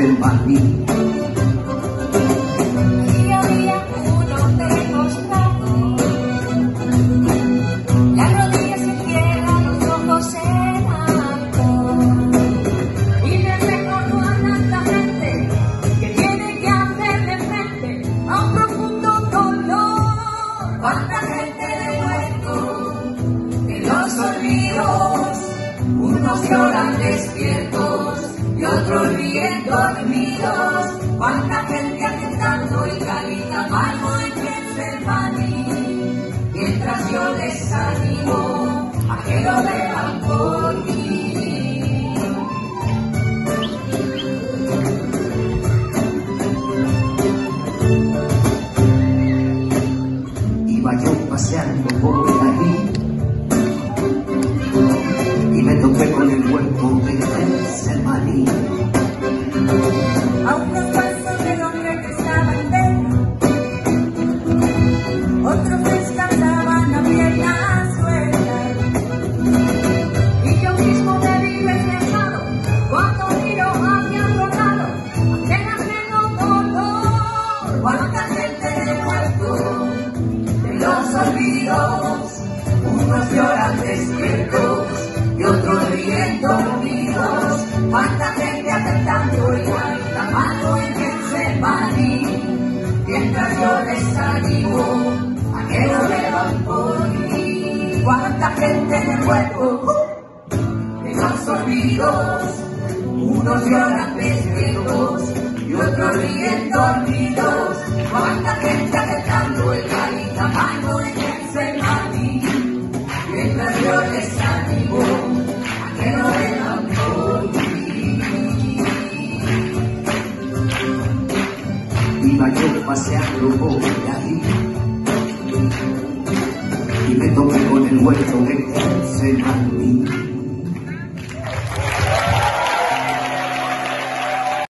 Getsemaní. Y había uno recostado, las rodillas en tierra, los ojos en alto, y me recordó a tanta gente que tiene que hacerle frente a un profundo dolor. Cuánta gente de muerto en los olvidos, unos lloran despiertos y otros ríen dormidos. Cuánta gente atentando y carita mano en Getsemaní, mientras yo les animo a que lo vean por mí. Iba yo paseando por ahí y me topé con el huerto de Getsemaní. A unos pasos del hombre que estaba enfermo, otros descansaban a piernas sueltas, y yo mismo me vi reflejado cuando miro a mi adorado, aquel ajeno dolor. Cuánta gente de muerto de los olvidos, unos lloran despiertos y otros ríen dormidos. Cuánta gente atentando y cuánta mano en Getsemaní, mientras yo les animo a que lo vean por mí. Cuánta gente de muerto de los olvidos, unos lloran despiertos y otros ríen dormidos. Cuánta gente atentando y cuánta mano en Getsemaní, mientras yo les animo a que lo vean por mí. Iba yo paseando por ahí y me topé con el huerto de Getsemaní.